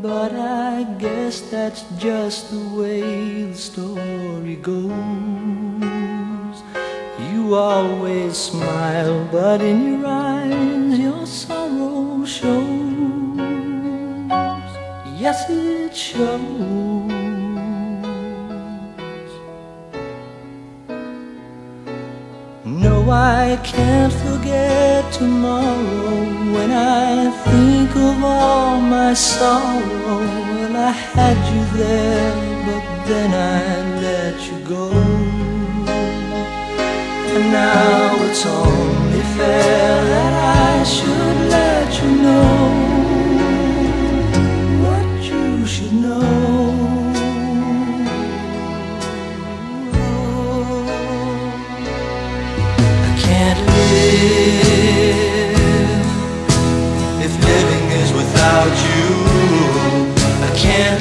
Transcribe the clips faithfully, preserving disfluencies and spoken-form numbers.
but I guess that's just the way the story goes. You always smile, but in your eyes your sorrow shows. Yes, it shows. No, I can't forget tomorrow. When I think of all my sorrow, well, I had you there, but then I let you go. And now it's only fair that I should let you know what you should know. Can't live if living is without you. I can't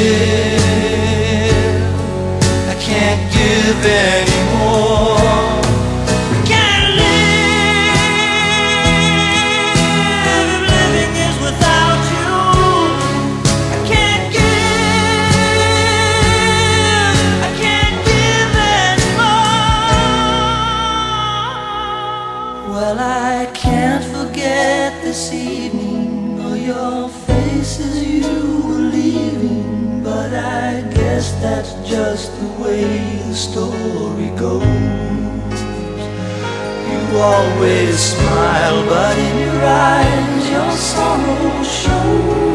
live, I can't give anymore. I can't live if living is without you. I can't give, I can't give anymore. Well, I can't forget this evening or your face as you were leaving, but I guess that's just the way the story goes. You always smile, but in your eyes your sorrow shows.